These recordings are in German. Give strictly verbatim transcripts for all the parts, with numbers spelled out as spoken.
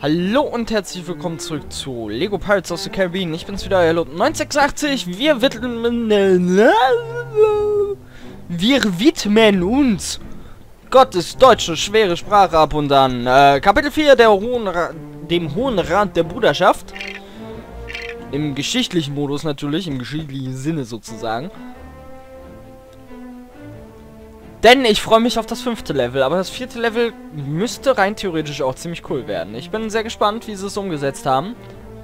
Hallo und herzlich willkommen zurück zu Lego Pirates of the Caribbean. Ich bin's wieder, Hello neun sechs achtzig. Wir widmen... Wir widmen uns Gottes deutsche schwere Sprache ab und an. Äh, Kapitel vier, der Hohen Ra dem Hohen Rat der Bruderschaft. Im geschichtlichen Modus natürlich, im geschichtlichen Sinne sozusagen. Denn ich freue mich auf das fünfte Level, aber das vierte Level müsste rein theoretisch auch ziemlich cool werden. Ich bin sehr gespannt, wie sie es umgesetzt haben.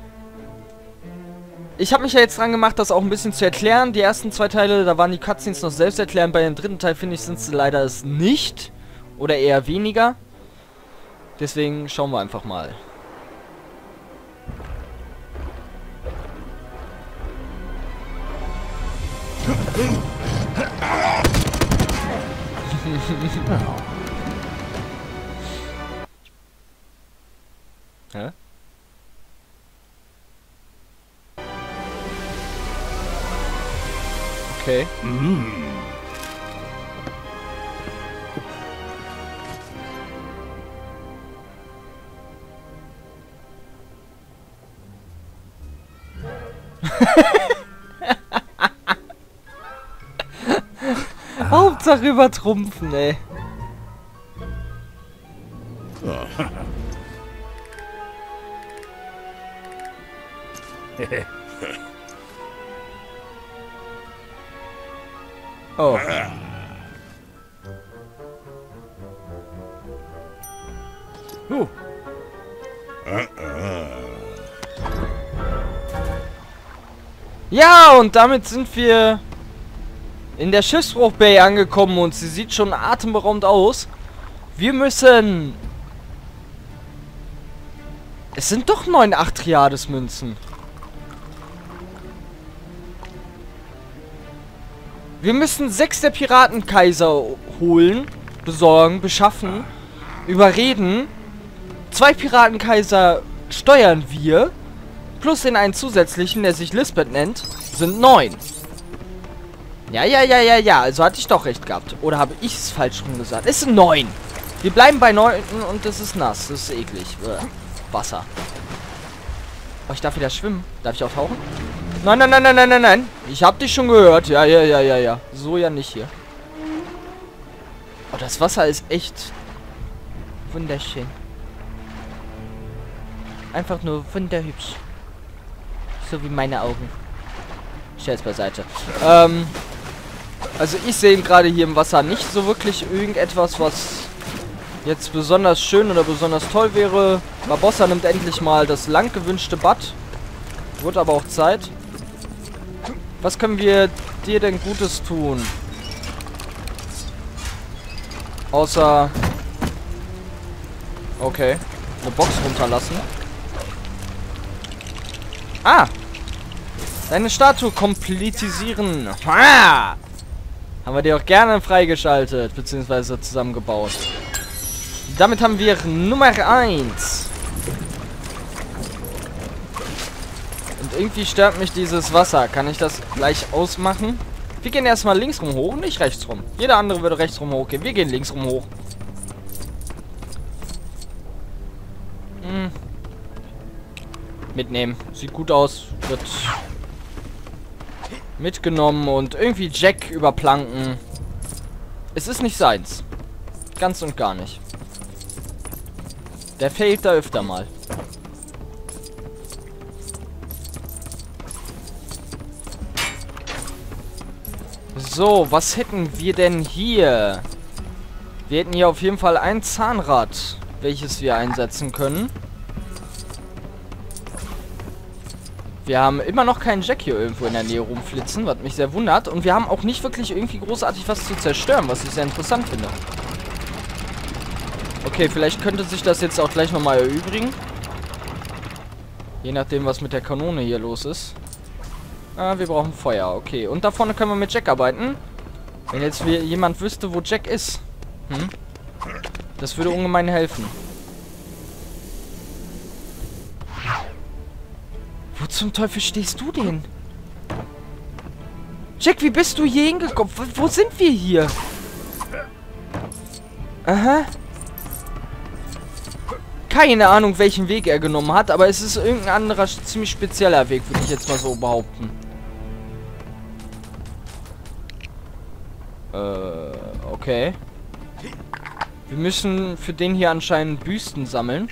Ich habe mich ja jetzt dran gemacht, das auch ein bisschen zu erklären. Die ersten zwei Teile, da waren die Cutscenes noch selbst erklären. Bei dem dritten Teil, finde ich, sind sie leider es nicht. Oder eher weniger. Deswegen schauen wir einfach mal. Hä? Okay. Mm. Hauptsache übertrumpfen, ey. Oh. Uh. Ja, und damit sind wir in der Schiffsbruch Bay angekommen und sie sieht schon atemberaubend aus. Wir müssen... Es sind doch neun Acht-Triades-Münzen. Wir müssen sechs der Piratenkaiser holen, besorgen, beschaffen, überreden. Zwei Piratenkaiser steuern wir, plus den einen zusätzlichen, der sich Lisbeth nennt, sind neun. Ja, ja, ja, ja, ja, also hatte ich doch recht gehabt. Oder habe ich es falsch rum gesagt? Es sind neun. Wir bleiben bei neun und es ist nass, das ist eklig. Wasser. Oh, ich darf wieder schwimmen. Darf ich auch tauchen? Nein, nein, nein, nein, nein, nein, nein. Ich hab dich schon gehört. Ja, ja, ja, ja, ja. So ja nicht hier. Oh, das Wasser ist echt wunderschön. Einfach nur wunderhübsch. So wie meine Augen. Scherz beiseite. Ähm, also ich sehe gerade hier im Wasser nicht so wirklich irgendetwas, was jetzt besonders schön oder besonders toll wäre. Barbossa nimmt endlich mal das lang gewünschte Bad. Wurde aber auch Zeit. Was können wir dir denn Gutes tun? Außer... Okay. Eine Box runterlassen. Ah! Deine Statue komplettisieren. Ha! Haben wir dir auch gerne freigeschaltet, beziehungsweise zusammengebaut. Damit haben wir Nummer eins. Und irgendwie stört mich dieses Wasser. Kann ich das gleich ausmachen? Wir gehen erstmal links rum hoch, nicht rechts rum. Jeder andere würde rechts rum hochgehen. Wir gehen links rum hoch. Hm. Mitnehmen. Sieht gut aus. Wird mitgenommen und irgendwie Jack überplanken. Es ist nicht seins. Ganz und gar nicht. Der fehlt da öfter mal. So, was hätten wir denn hier? Wir hätten hier auf jeden Fall ein Zahnrad, welches wir einsetzen können. Wir haben immer noch keinen Jack hier irgendwo in der Nähe rumflitzen, was mich sehr wundert. Und wir haben auch nicht wirklich irgendwie großartig was zu zerstören, was ich sehr interessant finde. Okay, vielleicht könnte sich das jetzt auch gleich nochmal erübrigen. Je nachdem, was mit der Kanone hier los ist. Ah, wir brauchen Feuer, okay. Und da vorne können wir mit Jack arbeiten. Wenn jetzt jemand wüsste, wo Jack ist. Hm? Das würde ungemein helfen. Wo zum Teufel stehst du denn? Jack, wie bist du hier hingekommen? Wo, wo sind wir hier? Aha. keine Ahnung, welchen Weg er genommen hat, aber es ist irgendein anderer, ziemlich spezieller Weg, würde ich jetzt mal so behaupten. Äh, okay. Wir müssen für den hier anscheinend Büsten sammeln.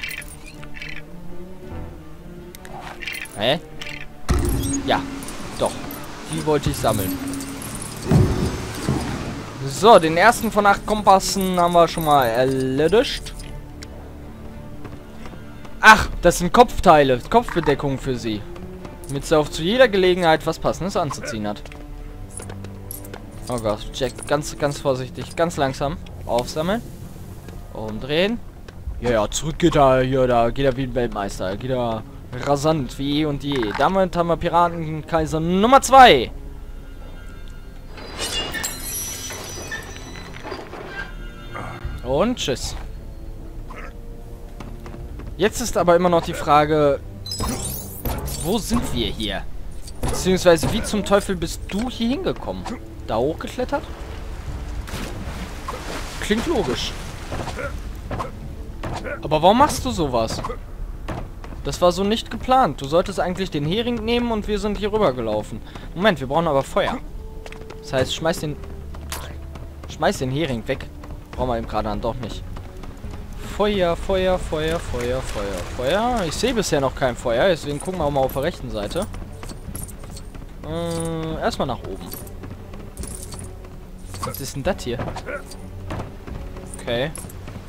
Hä? Ja, doch. Die wollte ich sammeln. So, den ersten von acht Kompassen haben wir schon mal erledigt. Ach, das sind Kopfteile. Kopfbedeckung für sie. Damit sie auch zu jeder Gelegenheit was Passendes anzuziehen hat. Oh Gott, Jack, ganz, ganz vorsichtig. Ganz langsam. Aufsammeln. Umdrehen. Ja, ja, zurück geht er hier. Da geht er wie ein Weltmeister. Geht er rasant wie eh und je. Damit haben wir Piratenkaiser Nummer zwei. Und tschüss. Jetzt ist aber immer noch die Frage, wo sind wir hier? Beziehungsweise, wie zum Teufel bist du hier hingekommen? Da hochgeklettert? Klingt logisch. Aber warum machst du sowas? Das war so nicht geplant. Du solltest eigentlich den Hering nehmen und wir sind hier rüber gelaufen. Moment, wir brauchen aber Feuer. Das heißt, schmeiß den... Schmeiß den Hering weg. Brauchen wir eben gerade dann doch nicht. Feuer, Feuer, Feuer, Feuer, Feuer, Feuer. Ich sehe bisher noch kein Feuer, deswegen gucken wir auch mal auf der rechten Seite. Äh, erstmal nach oben. Was ist denn das hier? Okay.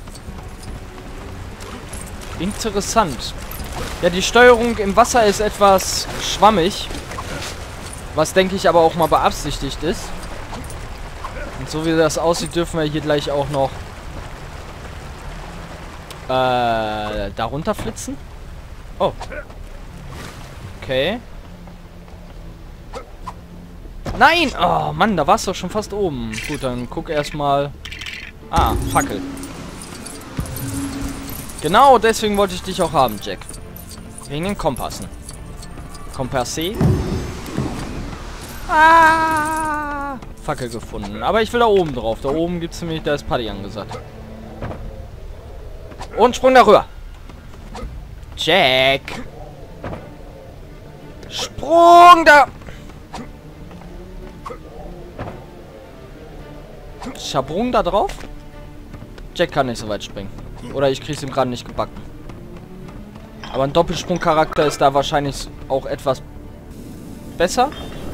Interessant. Ja, die Steuerung im Wasser ist etwas schwammig. Was, denke ich, aber auch mal beabsichtigt ist. Und so wie das aussieht, dürfen wir hier gleich auch noch Äh, darunter flitzen? Oh. Okay. Nein! Oh, Mann, da warst du doch schon fast oben. Gut, dann guck erstmal. Ah, Fackel. Genau, deswegen wollte ich dich auch haben, Jack. Wegen den Kompassen. Kompasse. Ah! Fackel gefunden. Aber ich will da oben drauf. Da oben gibt es nämlich, da ist Paddy angesagt. Und Sprung darüber. Jack. Sprung da. Schabrung da drauf? Jack kann nicht so weit springen. Oder ich krieg's ihm gerade nicht gebacken. Aber ein Doppelsprungcharakter ist da wahrscheinlich auch etwas besser.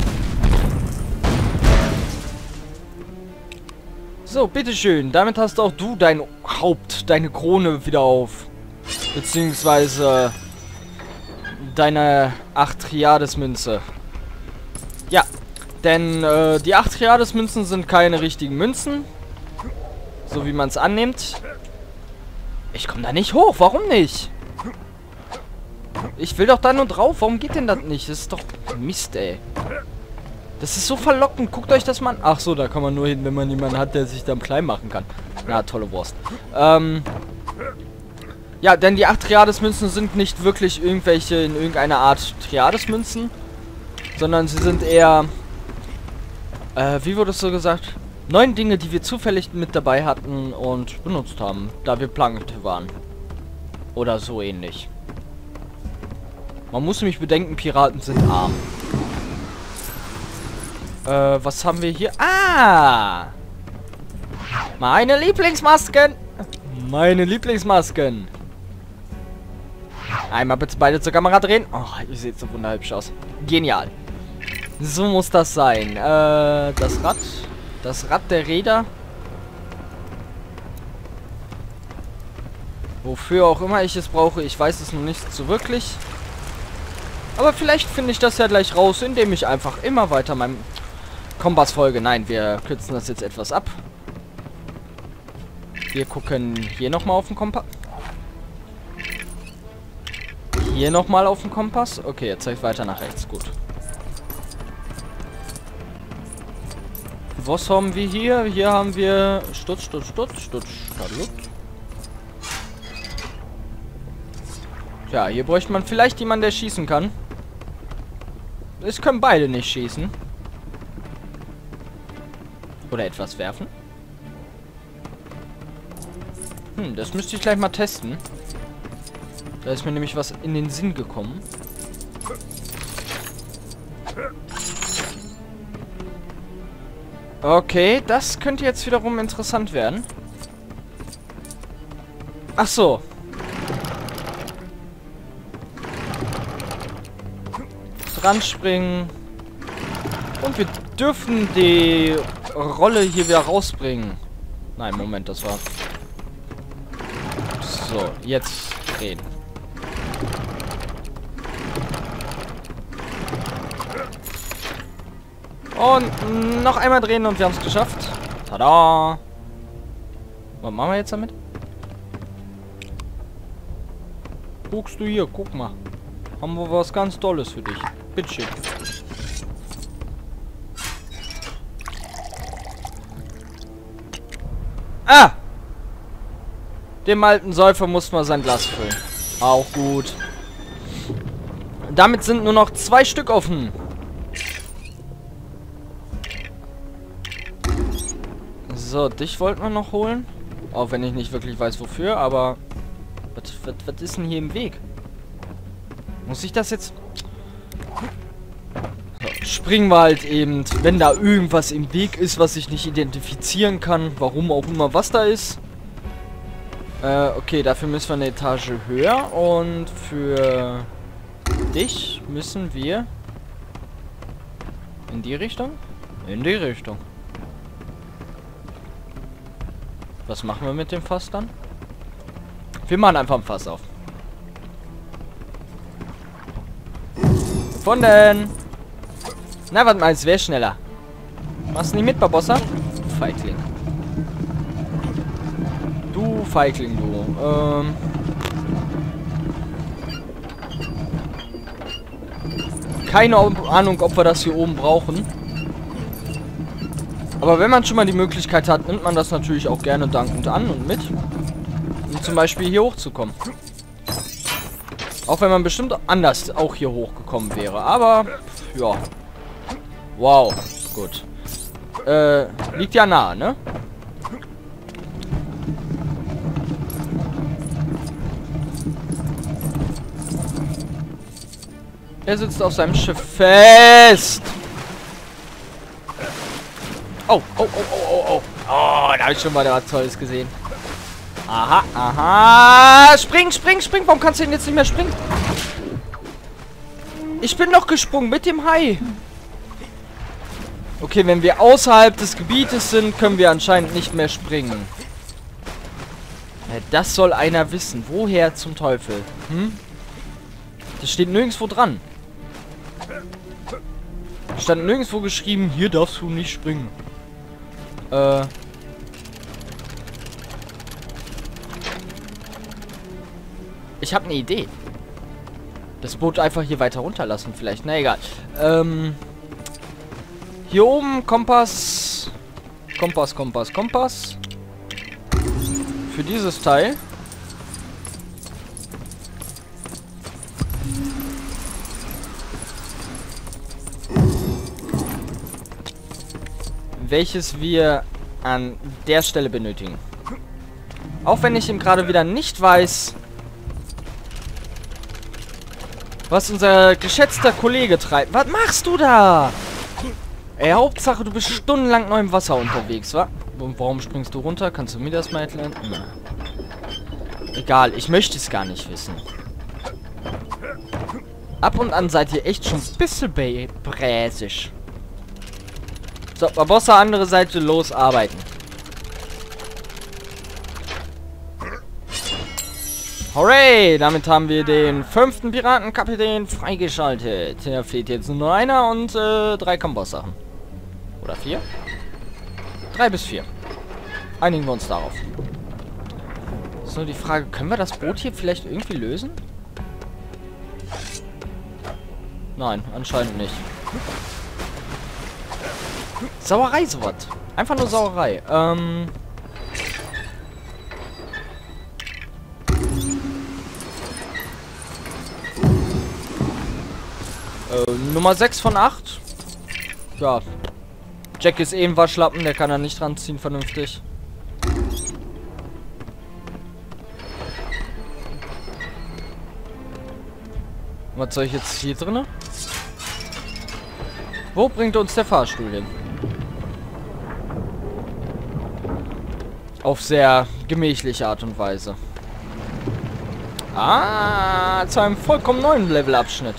So, bitteschön. Damit hast auch du dein Haupt, deine Krone wieder auf. Beziehungsweise deine acht Triades-Münze. Ja, denn äh, die acht Triades-Münzen sind keine richtigen Münzen. So wie man es annimmt. Ich komme da nicht hoch. Warum nicht? Ich will doch da nur drauf. Warum geht denn das nicht? Das ist doch Mist, ey. Das ist so verlockend. Guckt euch das mal an. Ach so, da kann man nur hin, wenn man jemanden hat, der sich dann klein machen kann. Na, tolle Wurst. Ähm... Ja, denn die acht Triades-Münzen sind nicht wirklich irgendwelche in irgendeiner Art Triades-Münzen. Sondern sie sind eher... Äh, wie wurde es so gesagt? Neun Dinge, die wir zufällig mit dabei hatten und benutzt haben, da wir Plankte waren. Oder so ähnlich. Man muss nämlich bedenken, Piraten sind arm. Äh, was haben wir hier? Ah! Meine Lieblingsmasken! Meine Lieblingsmasken! Einmal bitte beide zur Kamera drehen. Oh, ihr seht so wunderhübsch aus. Genial. So muss das sein. Äh, das Rad. Das Rad der Räder. Wofür auch immer ich es brauche, ich weiß es noch nicht so wirklich. Aber vielleicht finde ich das ja gleich raus, indem ich einfach immer weiter meinem Kompass folge. Nein, wir kürzen das jetzt etwas ab. Wir gucken hier nochmal auf den Kompass. Hier nochmal auf den Kompass. Okay, jetzt zeige ich weiter nach rechts. Gut. Was haben wir hier? Hier haben wir Stutz, Stutz, Stutz, Stutz, Stutz. Ja, hier bräuchte man vielleicht jemanden, der schießen kann. Es können beide nicht schießen. Oder etwas werfen. Hm, das müsste ich gleich mal testen. Da ist mir nämlich was in den Sinn gekommen. Okay, das könnte jetzt wiederum interessant werden. Ach so. Dran springen. Und wir dürfen die Rolle hier wieder rausbringen. Nein, Moment, das war... So, jetzt drehen. Und noch einmal drehen und wir haben es geschafft. Tada! Was machen wir jetzt damit? Guckst du hier, guck mal. Haben wir was ganz Tolles für dich. Bitteschön. Ah! Dem alten Säufer muss man sein Glas füllen. Auch gut. Damit sind nur noch zwei Stück offen. So, dich wollten wir noch holen. Auch wenn ich nicht wirklich weiß, wofür, aber... Was, was, was ist denn hier im Weg? Muss ich das jetzt... So, springen wir halt eben, wenn da irgendwas im Weg ist, was ich nicht identifizieren kann. Warum auch immer was da ist. Äh, okay, dafür müssen wir eine Etage höher. Und für dich müssen wir... In die Richtung? In die Richtung. Was machen wir mit dem Fass dann? Wir machen einfach ein Fass auf. Gefunden! Na, was meinst du? Wer ist schneller? Machst du nicht mit, Barbossa? Du Feigling. Du Feigling, du. Ähm... Keine Ahnung, ob wir das hier oben brauchen. Aber wenn man schon mal die Möglichkeit hat, nimmt man das natürlich auch gerne dankend an und mit. Um zum Beispiel hier hochzukommen. Auch wenn man bestimmt anders auch hier hochgekommen wäre. Aber, ja. Wow, gut. Äh, liegt ja nah, ne? Er sitzt auf seinem Schiff fest. Oh, oh, oh, oh, oh, oh. Oh, da habe ich schon mal was Tolles gesehen. Aha, aha. Spring, spring, spring. Warum kannst du denn jetzt nicht mehr springen? Ich bin doch gesprungen mit dem Hai. Okay, wenn wir außerhalb des Gebietes sind, können wir anscheinend nicht mehr springen. Ja, das soll einer wissen. Woher zum Teufel? Hm? Das steht nirgendwo dran. Stand nirgendwo geschrieben, hier darfst du nicht springen. Äh. Ich habe eine Idee. Das Boot einfach hier weiter runterlassen vielleicht. Na egal. Ähm. Hier oben Kompass. Kompass, Kompass, Kompass. Für dieses Teil. Welches wir an der Stelle benötigen. Auch wenn ich ihm gerade wieder nicht weiß, was unser geschätzter Kollege treibt. Was machst du da? Ey, Hauptsache, du bist stundenlang noch im Wasser unterwegs, wa? Und warum springst du runter? Kannst du mir das mal erklären? Na. Egal, ich möchte es gar nicht wissen. Ab und an seid ihr echt schon ein bisschen bräsig. So, Barbossa, andere Seite, los, arbeiten. Hooray! Damit haben wir den fünften Piratenkapitän freigeschaltet. Da fehlt jetzt nur einer und äh, drei Kompasssachen. Oder vier? Drei bis vier. Einigen wir uns darauf. So, die Frage, können wir das Boot hier vielleicht irgendwie lösen? Nein, anscheinend nicht. Sauerei, sowas. Einfach nur Sauerei. Ähm... Äh, Nummer sechs von acht. Ja. Jack ist eh ein Waschlappen, der kann da nicht dran ziehen vernünftig. Was soll ich jetzt hier drinne? Wo bringt uns der Fahrstuhl hin? Auf sehr gemächliche Art und Weise. Ah, zu einem vollkommen neuen Levelabschnitt.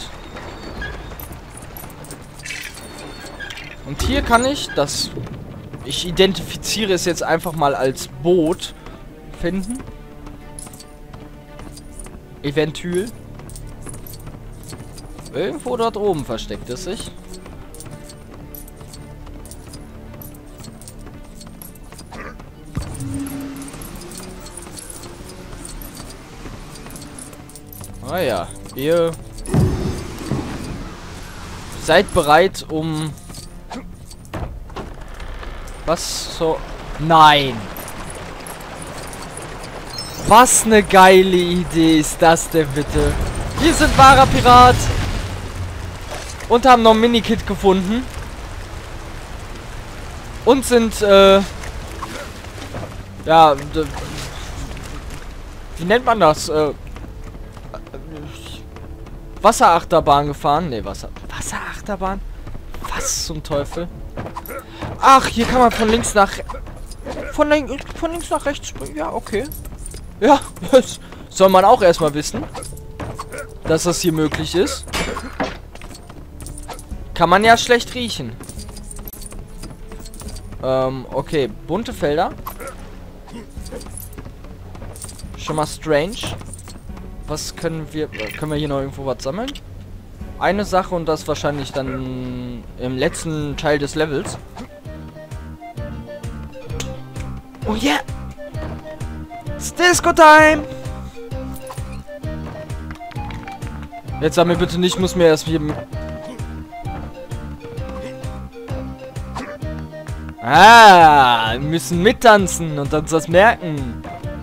Und hier kann ich das... Ich identifiziere es jetzt einfach mal als Boot finden. Eventuell. Irgendwo dort oben versteckt es sich. Ah ja, ihr seid bereit, um... Was so... Nein! Was eine geile Idee ist das denn bitte? Wir sind wahrer Pirat! Und haben noch ein Minikit gefunden. Und sind, äh... Ja, wie nennt man das? Äh... Wasserachterbahn gefahren. Ne, Wasser... Wasserachterbahn? Was zum Teufel? Ach, hier kann man von links nach... Von, lin von links nach rechts springen. Ja, okay. Ja, das soll man auch erstmal wissen. Dass das hier möglich ist. Kann man ja schlecht riechen. Ähm, okay. Bunte Felder. Schon mal strange. Was können wir... Können wir hier noch irgendwo was sammeln? Eine Sache und das wahrscheinlich dann im letzten Teil des Levels. Oh yeah! It's Disco Time! Jetzt sag mir bitte nicht, muss mir erst hier... Ah, wir müssen mittanzen und uns das merken.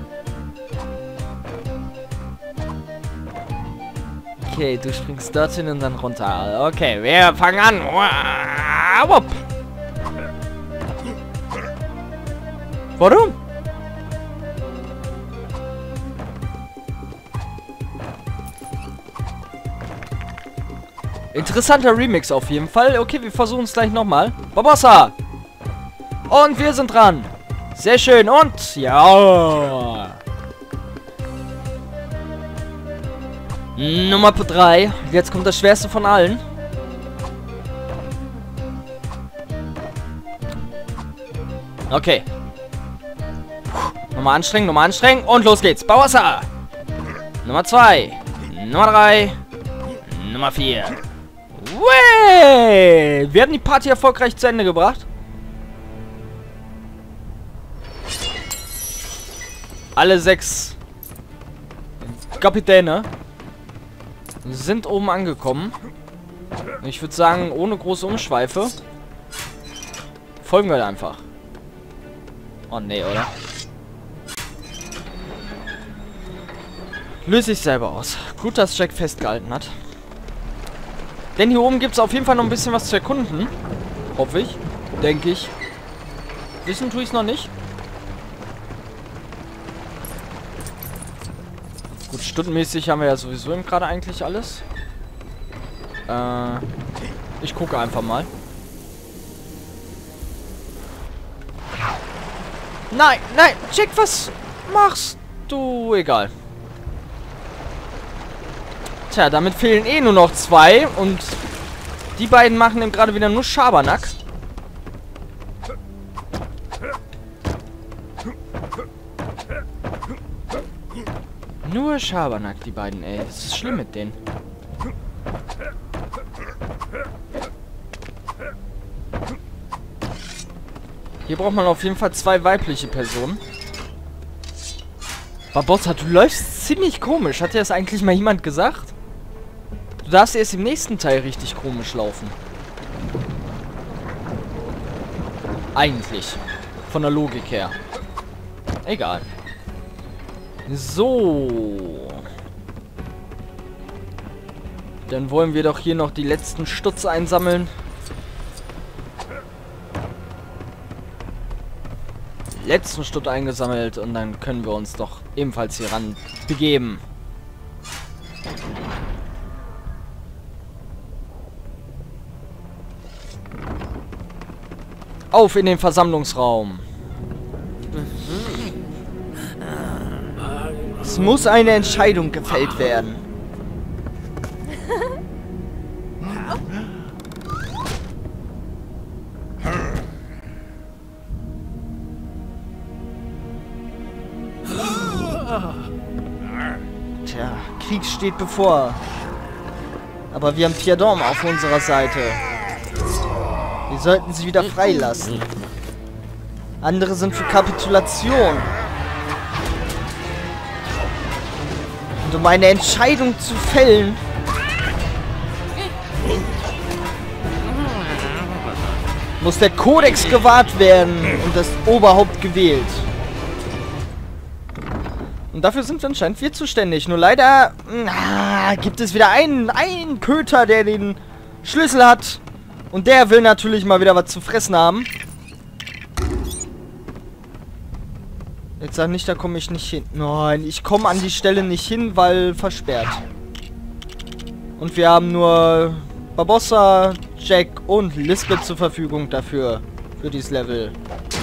Okay, du springst dorthin und dann runter. Okay, wir fangen an. Wupp. Warum? Interessanter Remix auf jeden Fall. Okay, wir versuchen es gleich nochmal. Barbossa! Und wir sind dran. Sehr schön. Und ja. Nummer drei. Jetzt kommt das schwerste von allen. Okay. Nochmal anstrengen, nochmal anstrengen. Und los geht's. Barbossa! Nummer zwei. Nummer drei. Nummer vier. Wey! Wir haben die Party erfolgreich zu Ende gebracht. Alle sechs Kapitäne sind oben angekommen. Ich würde sagen, ohne große Umschweife folgen wir einfach. Oh nee, oder? Löse ich selber aus. Gut, dass Jack festgehalten hat. Denn hier oben gibt es auf jeden Fall noch ein bisschen was zu erkunden. Hoffe ich. Denke ich. Wissen tue ich es noch nicht. Gut, stundenmäßig haben wir ja sowieso gerade eigentlich alles. Äh, ich gucke einfach mal. Nein, nein, Jack, was machst du? Egal. Tja, damit fehlen eh nur noch zwei und die beiden machen ihm gerade wieder nur Schabernack. Nur Schabernack, die beiden, ey. Das ist schlimm mit denen. Hier braucht man auf jeden Fall zwei weibliche Personen. Barbossa, du läufst ziemlich komisch. Hat dir das eigentlich mal jemand gesagt? Du darfst erst im nächsten Teil richtig komisch laufen. Eigentlich. Von der Logik her. Egal. So. Dann wollen wir doch hier noch die letzten Stutz einsammeln. Letzten Stutz eingesammelt und dann können wir uns doch ebenfalls hier ran begeben. Auf in den Versammlungsraum. Es muss eine Entscheidung gefällt werden. Tja, Krieg steht bevor. Aber wir haben Piadom auf unserer Seite. Wir sollten sie wieder freilassen. Andere sind für Kapitulation. Und um eine Entscheidung zu fällen, muss der Kodex gewahrt werden und das Oberhaupt gewählt. Und dafür sind anscheinend wir zuständig. Nur leider ah, gibt es wieder einen, einen Köter, der den Schlüssel hat. Und der will natürlich mal wieder was zu fressen haben. Jetzt sag nicht, da komme ich nicht hin. Nein, ich komme an die Stelle nicht hin, weil versperrt. Und wir haben nur Barbossa, Jack und Lisbeth zur Verfügung dafür. Für dieses Level.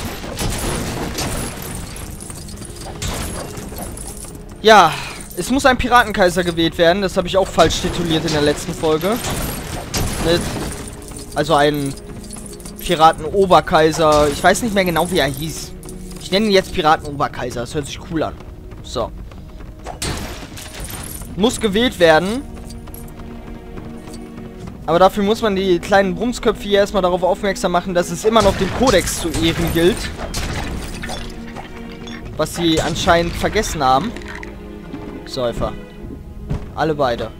Ja, es muss ein Piratenkaiser gewählt werden. Das habe ich auch falsch tituliert in der letzten Folge. Also ein Piratenoberkaiser. Ich weiß nicht mehr genau, wie er hieß. Ich nenne ihn jetzt Piratenoberkaiser. Das hört sich cool an. So. Muss gewählt werden. Aber dafür muss man die kleinen Brumsköpfe hier erstmal darauf aufmerksam machen, dass es immer noch dem Kodex zu ehren gilt. Was sie anscheinend vergessen haben. Säufer. Alle beide.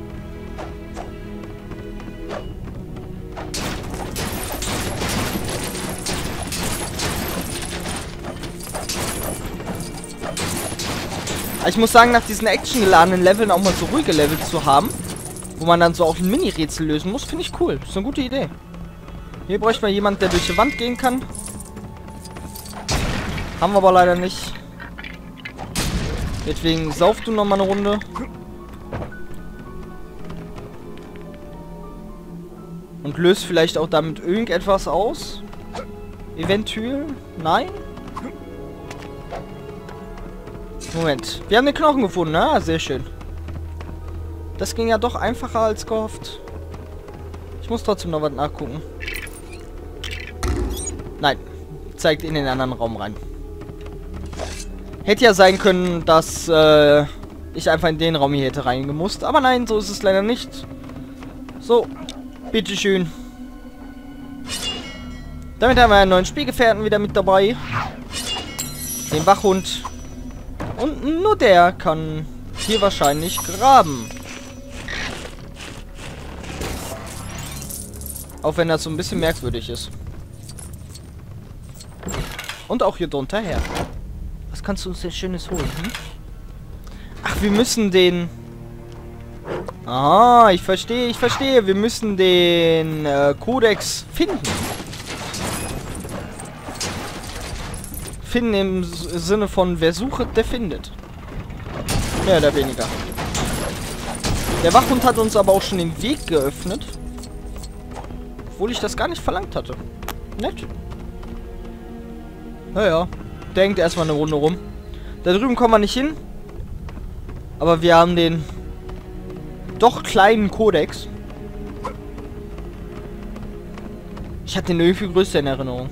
Ich muss sagen, nach diesen actiongeladenen Leveln auch mal so ruhige Level zu haben, wo man dann so auch ein Mini-Rätsel lösen muss, finde ich cool. Das ist eine gute Idee. Hier bräuchte man jemanden, der durch die Wand gehen kann. Haben wir aber leider nicht. Deswegen sauf du noch mal eine Runde. Und löst vielleicht auch damit irgendetwas aus. Eventuell? Nein? Moment. Wir haben den Knochen gefunden, ah, sehr schön. Das ging ja doch einfacher als gehofft. Ich muss trotzdem noch was nachgucken. Nein. Zeigt in den anderen Raum rein. Hätte ja sein können, dass äh, ich einfach in den Raum hier hätte reingemusst. Aber nein, so ist es leider nicht. So, bitteschön. Damit haben wir einen neuen Spielgefährten wieder mit dabei. Den Wachhund. Und nur der kann hier wahrscheinlich graben. Auch wenn das so ein bisschen merkwürdig ist. Und auch hier drunter her. Was kannst du uns denn Schönes holen? Hm? Ach, wir müssen den... Ah, ich verstehe, ich verstehe. Wir müssen den äh, Kodex finden. Finden im Sinne von, wer sucht, der findet. Mehr oder weniger. Der Wachhund hat uns aber auch schon den Weg geöffnet. Obwohl ich das gar nicht verlangt hatte. Nett. Naja. Denkt erstmal eine Runde rum. Da drüben kommen wir nicht hin. Aber wir haben den doch kleinen Kodex. Ich hatte den irgendwie größer in Erinnerung.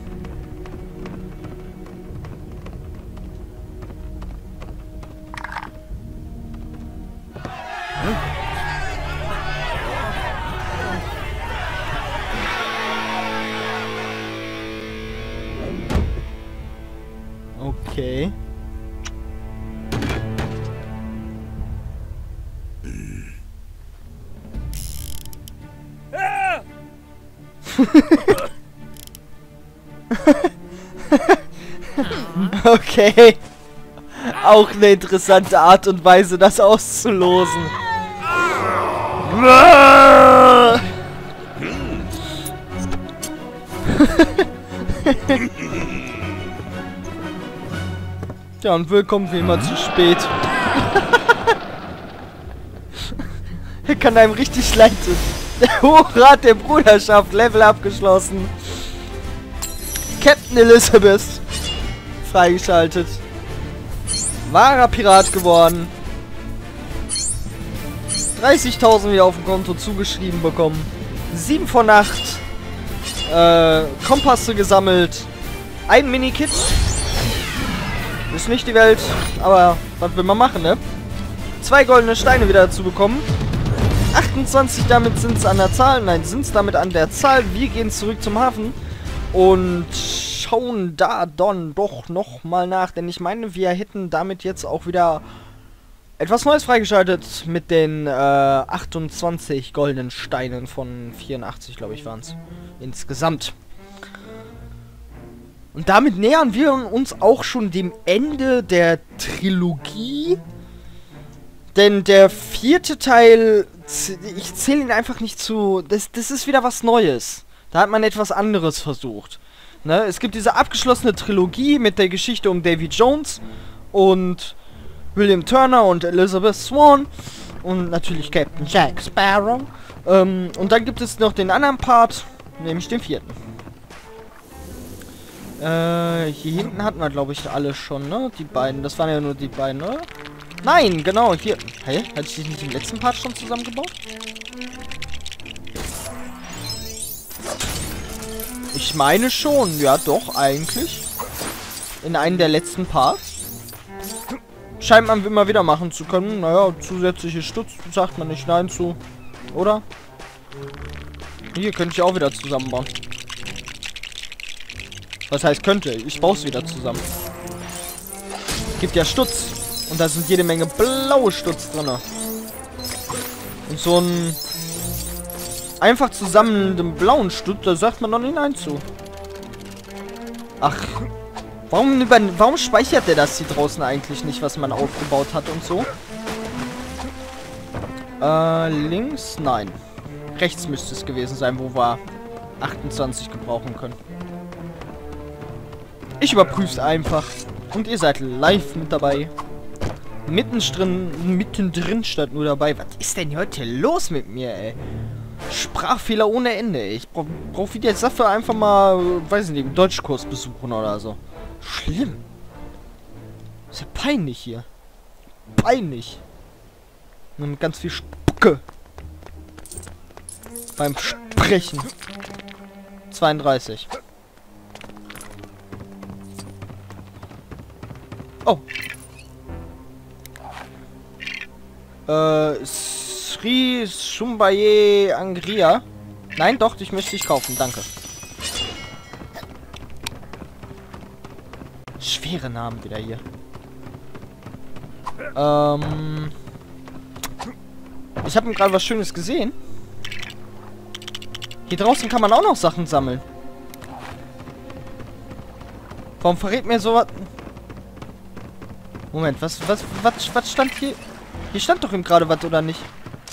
Okay. Okay. Auch eine interessante Art und Weise, das auszulosen. Ja, und willkommen wie immer zu spät. Er kann einem richtig leid tun. Der Hochrat der Bruderschaft, Level abgeschlossen. Captain Elizabeth freigeschaltet. Wahrer Pirat geworden. dreißigtausend wieder auf dem Konto zugeschrieben bekommen. sieben von acht. Äh, Kompasse gesammelt. Ein Mini-Kit. Ist nicht die Welt, aber was will man machen, ne? Zwei goldene Steine wieder dazu bekommen. achtundzwanzig, damit sind es an der Zahl. Nein, sind es damit an der Zahl. Wir gehen zurück zum Hafen und schauen da dann doch nochmal nach. Denn ich meine, wir hätten damit jetzt auch wieder etwas Neues freigeschaltet mit den äh, achtundzwanzig goldenen Steinen von vierundachtzig, glaube ich, waren es insgesamt. Und damit nähern wir uns auch schon dem Ende der Trilogie. Denn der vierte Teil, ich zähle ihn einfach nicht zu, das, das ist wieder was Neues. Da hat man etwas anderes versucht. Ne? Es gibt diese abgeschlossene Trilogie mit der Geschichte um Davy Jones und William Turner und Elizabeth Swann und natürlich Captain Jack Sparrow. Ähm, und dann gibt es noch den anderen Part, nämlich den vierten. Äh, hier hinten hatten wir, glaube ich, alle schon, ne? Die beiden, das waren ja nur die beiden, oder? Nein, genau, hier. Hä? Hatte ich die nicht im letzten Part schon zusammengebaut? Ich meine schon, ja doch, eigentlich. In einem der letzten Parts. Scheint man immer wieder machen zu können. Naja, zusätzliche Stutz sagt man nicht nein zu. Oder? Hier könnte ich auch wieder zusammenbauen. Was heißt könnte? Ich baue es wieder zusammen. Gibt ja Stutz. Und da sind jede Menge blaue Stutz drin. Und so ein einfach zusammenhängenden blauen Stutz, da sagt man noch nicht nein zu. Ach. Warum, über, warum speichert der das hier draußen eigentlich nicht, was man aufgebaut hat und so? Äh, links? Nein. Rechts müsste es gewesen sein, wo wir achtundzwanzig gebrauchen können. Ich überprüfe es einfach. Und ihr seid live mit dabei. Mittendrin, mittendrin statt nur dabei. Was ist denn heute los mit mir, ey? Sprachfehler ohne Ende. Ich brauche brauch wie der Saffe einfach mal, weiß nicht, einen Deutschkurs besuchen oder so. Schlimm. Ist ja peinlich hier. Peinlich. Und mit ganz viel Spucke. Beim Sprechen. zweiunddreißig. Oh. Äh, Sri Shumbaye Angria. Nein, doch, ich möchte dich kaufen, danke. Schwere Namen wieder hier. Ähm. Ich habe gerade was Schönes gesehen. Hier draußen kann man auch noch Sachen sammeln. Warum verrät mir sowas? Moment, was, was, was, was stand hier? Hier stand doch eben gerade was, oder nicht?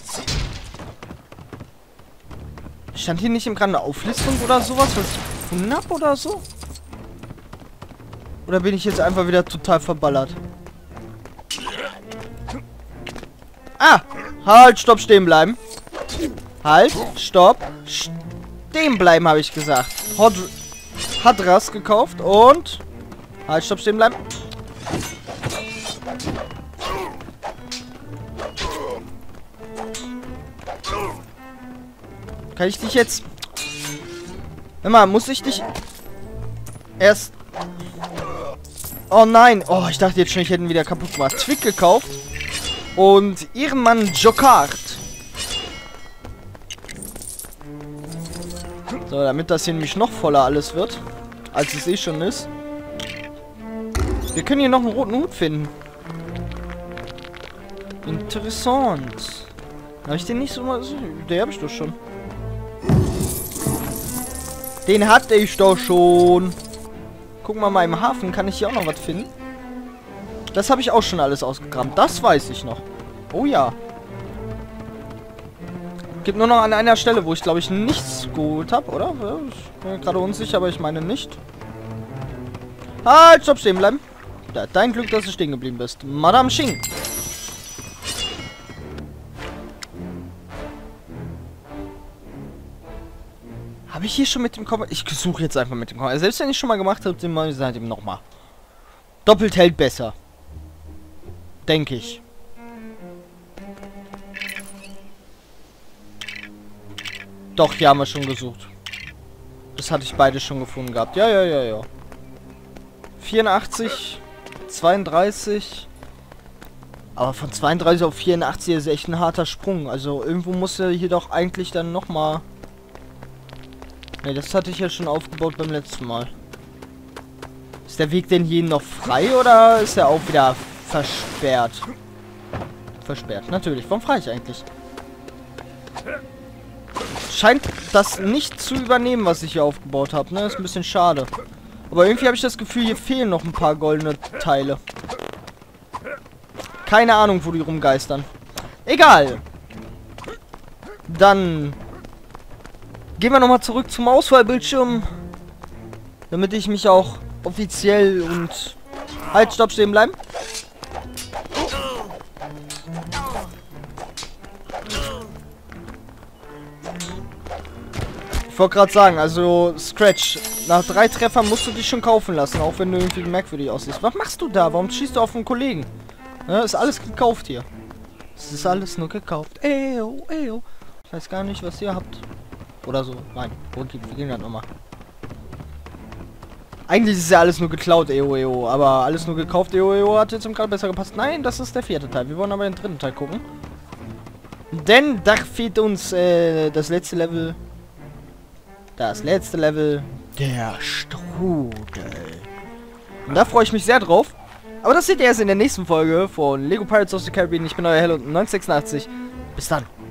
Stand hier nicht eben gerade eine Auflistung oder sowas, was ich gefunden habe oder so? Oder bin ich jetzt einfach wieder total verballert? Ah! Halt, stopp, stehen bleiben. Halt, stopp. Stehen bleiben, habe ich gesagt. Hot Hadras gekauft und... Halt, stopp, stehen bleiben. Kann ich dich jetzt... Hör mal, muss ich dich... Erst... Oh nein. Oh, ich dachte jetzt schon, ich hätte ihn wieder kaputt gemacht. Twick gekauft. Und ihren Mann Jokart. So, damit das hier nämlich noch voller alles wird. Als es eh schon ist. Wir können hier noch einen roten Hut finden. Interessant. Habe ich den nicht so mal... Den habe ich doch schon. Den hatte ich doch schon. Gucken wir mal im Hafen. Kann ich hier auch noch was finden? Das habe ich auch schon alles ausgekramt. Das weiß ich noch. Oh ja. Gibt nur noch an einer Stelle, wo ich glaube ich nichts geholt habe, oder? Ich bin gerade unsicher, aber ich meine nicht. Halt, stopp, stehen bleiben. Ja, dein Glück, dass du stehen geblieben bist. Madame Xing. Habe ich hier schon mit dem Komma... Ich suche jetzt einfach mit dem Komma. Selbst wenn ich schon mal gemacht habe, den mal seid eben nochmal. Doppelt hält besser. Denke ich. Doch, hier haben wir schon gesucht. Das hatte ich beide schon gefunden gehabt. Ja, ja, ja, ja. vierundachtzig, zweiunddreißig. Aber von zweiunddreißig auf vierundachtzig ist echt ein harter Sprung. Also irgendwo muss er hier doch eigentlich dann nochmal... Ne, das hatte ich ja schon aufgebaut beim letzten Mal. Ist der Weg denn hier noch frei oder ist er auch wieder versperrt? Versperrt, natürlich. Warum frage ich eigentlich? Scheint das nicht zu übernehmen, was ich hier aufgebaut habe, ne? Ist ein bisschen schade. Aber irgendwie habe ich das Gefühl, hier fehlen noch ein paar goldene Teile. Keine Ahnung, wo die rumgeistern. Egal. Dann gehen wir nochmal zurück zum Auswahlbildschirm. Damit ich mich auch offiziell und... Halt, stopp, stehen bleiben. Ich wollte gerade sagen, also Scratch, nach drei Treffern musst du dich schon kaufen lassen, auch wenn du irgendwie merkwürdig aussiehst. Was machst du da? Warum schießt du auf einen Kollegen? Ne, ist alles gekauft hier. Es ist alles nur gekauft. Eyo, eyo. Ich weiß gar nicht, was ihr habt. Oder so. Nein, wo geht, wie ging das nochmal? Eigentlich ist ja alles nur geklaut, eyo, eyo. Aber alles nur gekauft, eyo, eyo, hat jetzt gerade besser gepasst. Nein, das ist der vierte Teil. Wir wollen aber den dritten Teil gucken. Denn da fehlt uns äh, das letzte Level. Das letzte Level. Der Strudel. Und da freue ich mich sehr drauf. Aber das seht ihr erst in der nächsten Folge von Lego Pirates of the Caribbean. Ich bin euer Hello neunhundertsechsundachtzig. Bis dann.